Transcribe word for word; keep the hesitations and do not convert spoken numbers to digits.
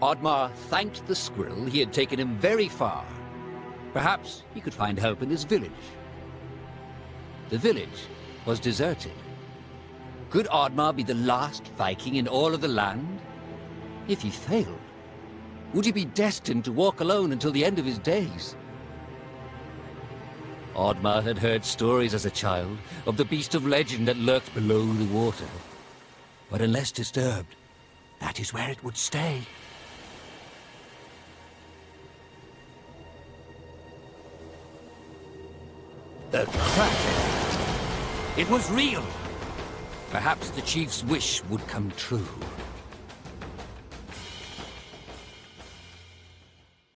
Oddmar thanked the squirrel he had taken him very far. Perhaps he could find help in his village. The village was deserted. Could Oddmar be the last Viking in all of the land? If he failed, would he be destined to walk alone until the end of his days? Oddmar had heard stories as a child of the beast of legend that lurked below the water. But unless disturbed, that is where it would stay. The kraken. It was real. Perhaps the chief's wish would come true.